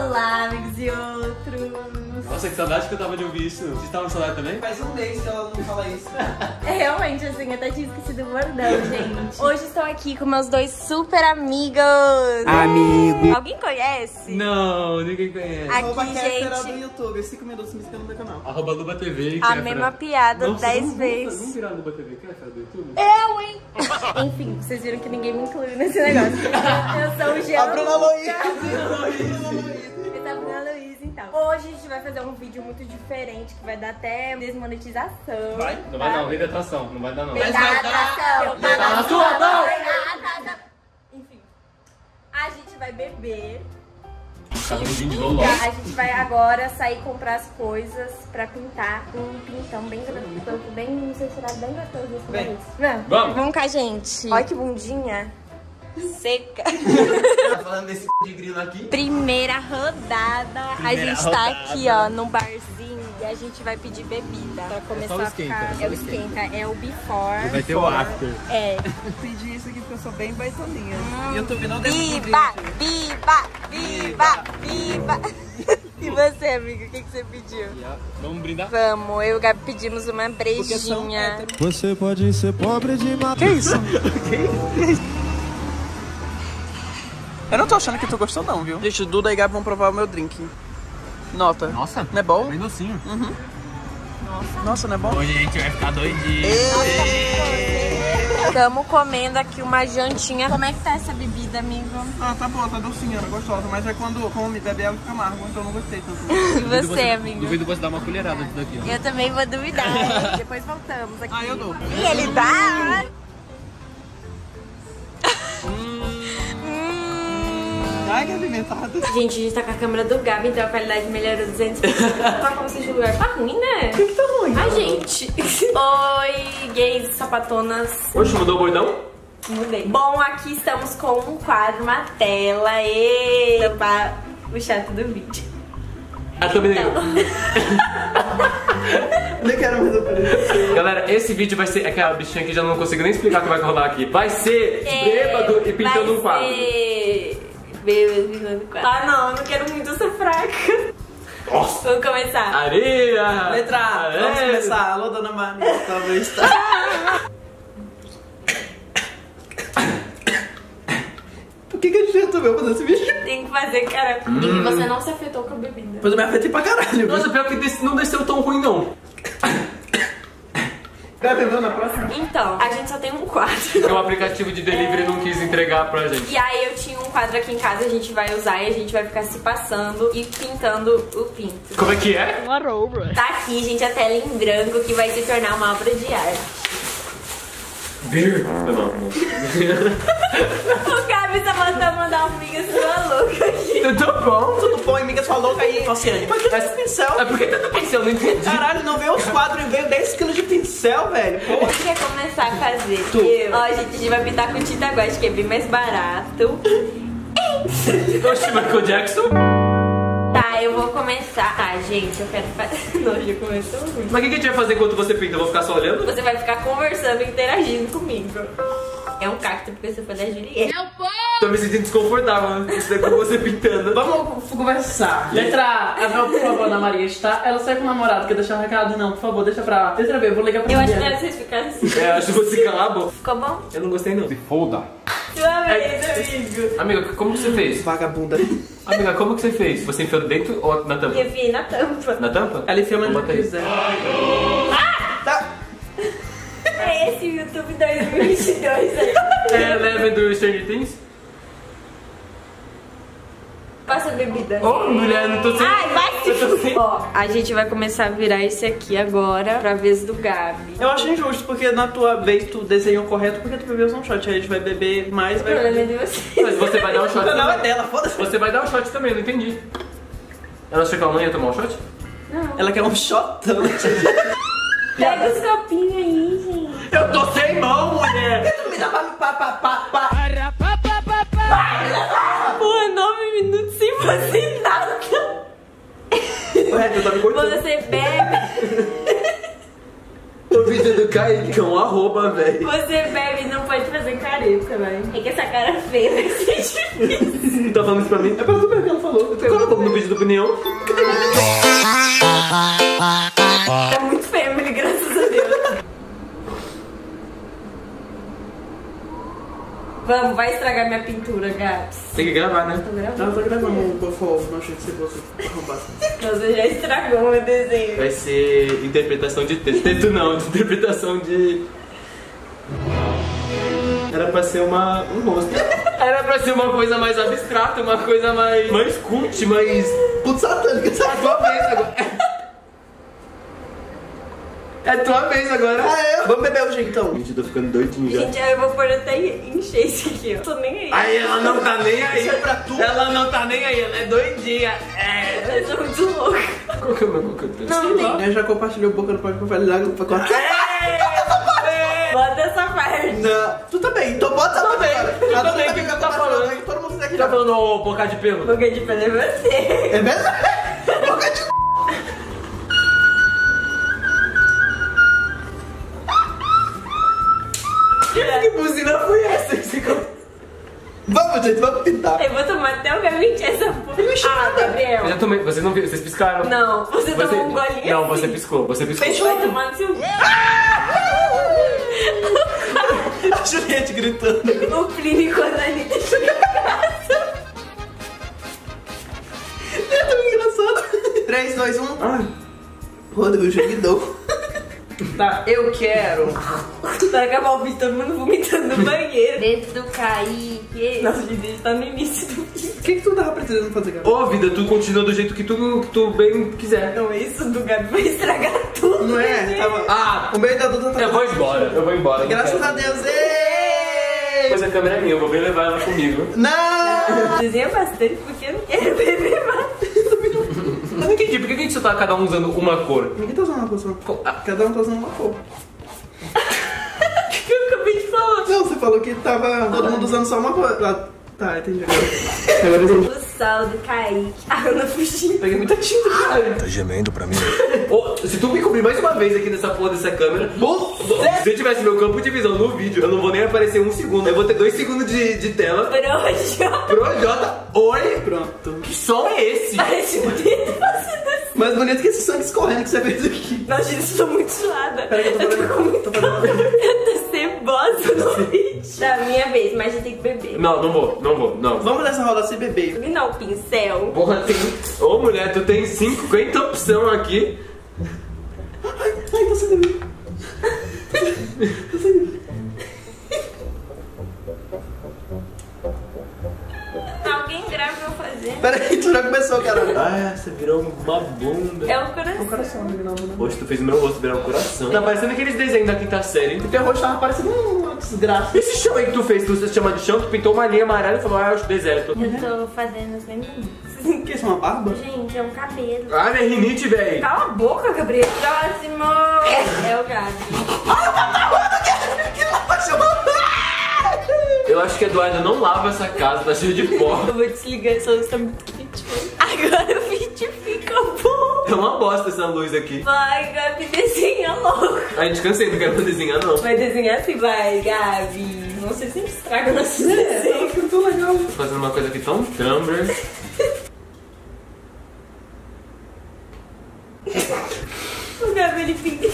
Olá, amigos e outros. Nossa, que saudade que eu tava de ouvir isso. Vocês estavam com saudade também? Faz um mês que ela não fala isso. É realmente assim, até tinha esquecido o bordão, gente. Hoje estou aqui com meus dois super amigos. Amigo. Alguém conhece? Não, ninguém conhece. Aqui, Era do gente. YouTube, 5 minutos me inscreva no meu canal. @LubaTV. A mesma piada Nossa, 10 vamos vezes. virar LubaTV, que é a cara do YouTube? Eu, hein? Enfim, vocês viram que ninguém me incluiu nesse negócio. Eu sou o Jean. A Bruna Luiz. Eu tava Bruna Luiz, então. Hoje a gente vai fazer um vídeo muito diferente, que vai dar até desmonetização. Vai? Não vai dar um vídeo de atração, não vai dar não. Vai dar atração. Vai dar na sua mão. Enfim, a gente vai beber. Tá no vídeo do E LOL. a gente vai agora sair comprar as coisas pra pintar um pintão bem gostoso, bem censurado, bem gostoso desse Vem. país. Vamos cá, gente. Olha que bundinha seca. Tá falando desse de grilo aqui? Primeira rodada. A gente tá aqui, ó, num barzinho e a gente vai pedir bebida pra começar o a esquenta, ficar. só É o o esquenta, é o before. Vai ter o after. É. Pedi isso aqui porque eu sou bem baitoninha. YouTube não deixa Viva, viva, viva, viva. E você, amigo, o que você pediu? Vamos brindar? Vamos, eu e o Gabi pedimos uma brejinha. Você pode ser pobre de matar. Que isso? Eu não tô achando que tu gostou não, viu? Gente, o Duda e Gabi vão provar o meu drink. Nota. Nossa, Não é bom? bem docinho. Nossa, não é bom? Hoje a gente vai ficar doidinho. Estamos comendo aqui uma jantinha. Como é que tá essa bebida, amigo? Ah, tá boa, tá docinha, ela é gostosa. Mas é quando come, bebe ela fica amargo, então eu não gostei tanto. E você, amigo? Duvido você dar uma colherada disso daqui. Eu também vou duvidar. Depois voltamos aqui. Ah, eu dou. E ele dá. Ai, que apimentada. Gente, a gente tá com a câmera do Gabi, então a qualidade melhorou 200%. Tá como se o lugar tá ruim, né? Por que tá ruim? Ai, gente. Oi, gays, sapatonas. Hoje mudou o bordão? Mudei. Bom, aqui estamos com um quadro, uma tela e pra o chato do vídeo. Ah, também nem eu. Nem quero mais aparecer. Galera, esse vídeo vai ser... É que a bichinha aqui já não consigo nem explicar o que vai rolar aqui. Vai ser bêbado e pintando um quadro. Bêbado e pintando um quadro. Ah, não, eu não quero muito, eu sou fraca. Nossa! Vamos começar. Areia! Letra A, vamos começar. Alô, dona Maria, talvez tá. Por que a gente resolveu fazer esse vídeo? Tem que fazer, cara. E você não se afetou com a bebida. Depois eu me afetei pra caralho. Nossa, pior que não desceu tão ruim, não. Tá vendo na próxima? Então, a gente só tem um quadro. O aplicativo de delivery não quis entregar pra gente. E aí eu tinha um quadro aqui em casa, a gente vai usar e a gente vai ficar se passando e pintando o pinto. Como é que é? Tá aqui, gente, a tela em branco que vai se tornar uma obra de arte. Ver? Não. O Gabi tá mandando uma amiga sua louca aqui. Tudo bom? Tudo bom, amiga sua louca aí, Oceane? Mas que esse pincel? É porque tanto pincel, não entendi. Caralho, não veio os quadros e veio 10 kg de pincel, velho. Pô. Quem quer começar a fazer? Tu. Ó, gente, a gente vai pintar com tinta guache, que é bem mais barato. Oxe, Michael Jackson? Tá, eu vou começar. Ah, gente, eu quero fazer. Não, já começou muito. Mas o que a gente vai fazer enquanto você pinta? Eu vou ficar só olhando? Você vai ficar conversando e interagindo comigo. É um cacto porque você foi da Juliette. Tô me sentindo desconfortável isso daqui com você pintando. Vamos conversar. Letra A, a por favor, Ana Maria está. Ela sai com o namorado, quer deixar um recado? Não, por favor, deixa pra lá. Letra B, eu vou ligar pra Eu acho Juliana. melhor vocês ficarem assim. É, acho que você calar a boca. Ficou bom? Eu não gostei, não. Se foda. Sua vez, amigo. Amiga, como que você fez? Vagabunda. Amiga, como que você fez? Você enfiou dentro ou na tampa? Eu vi na tampa. Na tampa? Ela enfia onde Bota aí. quiser. Tá. É esse YouTube 2022 aí. É Eleven do Stranger Things? Passa a bebida. Ô, mulher, não tô sem... Ai, vai se Eu tô sem... Ó, a gente vai começar a virar esse aqui agora pra vez do Gabi. Eu acho injusto, porque na tua vez tu desenhou correto, porque tu bebeu só um shot. Aí a gente vai beber mais, O problema é vai... de você. Mas você vai dar um shot Não, é também. dela, foda-se. Você vai dar um shot também, não entendi. Ela achou que ela não ia tomar um shot? Ela quer um shotão. Pega os copinhos aí, gente. Eu tô sem mão, mulher! Tu me dá pá. Pô, 9 minutos sem fazer nada. Ué, tu tá me cortando. Você bebe. O vídeo Twitter do Kaique, que é um arroba, velho. Você bebe e não pode fazer careta, velho. É que essa cara feia vai ser difícil. Tá falando isso pra mim? É pra tu mesmo que ela falou. Cala a boca no vídeo do opinião. Tá muito feio, Emily, graças a Deus. Vamos, vai estragar minha pintura, Gabs. Tem que gravar, né? Tô gravando. Não, tô gravando um pouco, não achei que você fosse arrombar. Você já estragou meu desenho. Vai ser interpretação de texto. Texto não, de interpretação de... Era pra ser um rosto. Era pra ser uma coisa mais abstrata, uma coisa mais cult, mais... Puto satânico, É a tua vez agora. É a tua vez agora. Ah, é? Vamos beber hoje então. Gente, eu tô ficando doidinho já. Gente, eu vou pôr até encher isso aqui, ó. Tô nem aí. Aí ela não tá nem aí. Isso é pra tu. Ela não tá nem aí, ela é doidinha. É. Eu sou muito louca. Qual que é o meu coquetel? Não tem. Eu já compartilhei um pouco, não pode compartilhar pra cortar. Bota essa parte. Não, tu também, então bota Também, agora. eu A também, Duda o que tá tu tá compartilhando falando? aí, todo mundo daqui Tá já. falando ô boca de pelo? Boca de pelo é você. É verdade? Boca de c***. Que buzina foi essa que você comprou? Vamos, gente, vamos pintar. Eu vou tomar até o gabinete essa porra. Ah, Gabriel. Eu já tomei, vocês não viram, vocês piscaram. Não, você tomou um golinho Não, assim. você piscou, você piscou. Fechou. Vai tomar no seu... A Juliette gritando. O Plínio com a Anitta chegou em casa. É tão engraçado. 3, 2, 1. Ai. Rodrigo Juguidou. Tá, eu quero. Vai acabar o vídeo, todo mundo vomitando no banheiro. Dentro do Kaique. Nossa, gente, tá no início do vídeo. O que tu tava precisando fazer, cara? Ô vida, tu continua do jeito que tu bem quiser. Não, isso do Gabi vai estragar tudo. Não é? Tava... Ah, O meio da Duda tá... eu vou embora. Graças a Deus. Ei! Mas a câmera é minha, eu vou bem levar ela comigo. Não! Desenha bastante porque eu não quero beber mais. Eu não entendi, por que a gente só tá cada um usando uma cor? Ninguém tá usando uma cor só. Cada um tá usando uma cor. O que eu acabei de falar? Não, você falou que tava todo mundo usando só uma cor. Ah, tá, entendi agora. O sal do Kaique. A Ana fugindo. Peguei muita tinta, cara. Tá gemendo pra mim. Ô, se tu me cobrir mais uma vez aqui nessa porra dessa câmera, se eu tivesse meu campo de visão no vídeo, eu não vou nem aparecer 1 segundo. Eu vou ter 2 segundos de tela. Broxa. Projota, oi! Pronto. Que som é esse? Parece um dedo fazendo assim. Mais bonito que esse sangue escorrendo que você fez aqui. Nossa, gente, eu tô muito suada. Pera que eu tô tô com muito... fazendo. Eu tô cebosa no vídeo. Tá, minha vez, mas a gente tem que beber. Não vou. Vamos nessa roda sem beber. Me dá o pincel. Porra, tem... Ô mulher, tu tem 50 opção aqui. Ai, tá sem beber. Tá sem beber. Alguém grava eu fazendo. Pera aí, tu já começou, caralho. Ah, você virou uma bunda. É o coração. O coração, não. Hoje tu fez o meu rosto virar um coração. Tá parecendo aqueles desenhos da quinta série. O teu rosto tava parecendo uma desgraça. Esse chão aí que tu fez, tu se chama de chão, tu pintou uma linha amarela e falou, ah, eu acho deserto. Eu tô fazendo os meninos. O que? Isso é uma barba? Gente, é um cabelo. Ah, minha rinite, véi. Cala a boca, Gabriel. Próximo. É o Gabi. Que nojo! Eu acho que a Eduardo não lava essa casa, tá cheio de pó. Eu vou desligar essa luz, tá muito quente. Agora o vídeo fica bom. É uma bosta essa luz aqui. Vai, Gabi, desenha logo. A gente cansei, não quero desenhar não. Vai desenhar assim, vai, Gabi. Não sei se estraga nossos desenhos. Tá tão legal. Tô fazendo uma coisa aqui tão Tumblr. O Gabi, ele pinta.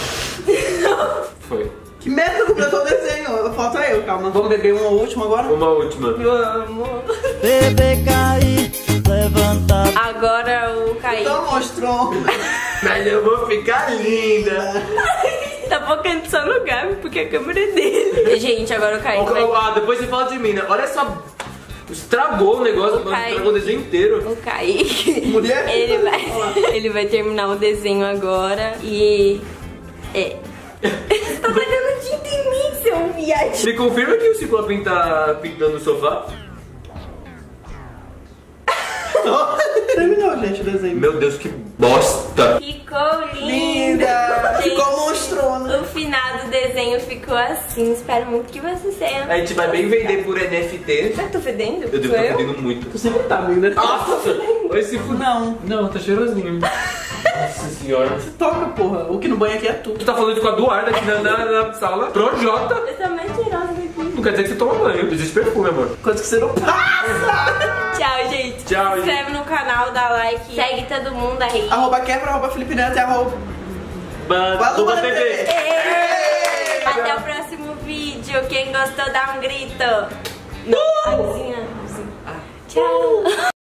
Foi. Que merda, completou o desenho. Falta eu, calma. Vamos beber uma última agora? Uma última. Vamos. Bebê cair, levantar. Agora o Kaique. Então mostrou. Mas eu vou ficar linda. Tá focando só no Gabi, porque a câmera é dele. Gente, agora o Kaique vai... Ah, depois você fala de mim, né? Olha só. Estragou o negócio, estragou o desenho inteiro. O Kaique, Mulher? ele vai terminar o desenho agora e... Você tá tacando tinta em mim, seu viado. Me confirma que o Ciclope tá pintando o sofá? Terminou, gente, o desenho. Meu Deus, que bosta. Ficou linda. Linda! Gente, Ficou monstrona. o final do desenho ficou assim. Espero muito que você tenha. A gente vai bem vender por NFT. Será que tô fedendo? Eu devo Sou estar pedindo muito. Tu sempre tá, amigo, né? Nossa! Vai se fuder. Não. Não, tá cheirosinho. Nossa senhora. Toca, porra. O que no banho aqui é tu. Tu tá falando com a Eduarda aqui na sala. Projota. Eu tô mentirosa daqui. Não quer dizer que você toma banho. Existe perfume, amor. Coisa que você não passa. Tchau, gente. Tchau, Se inscreve no canal, dá like. Segue todo mundo aí. @quebra, Felipe Neto, Tuba TV. Até o próximo vídeo. Quem gostou, dá um grito. Não. Assim, ó. Tchau.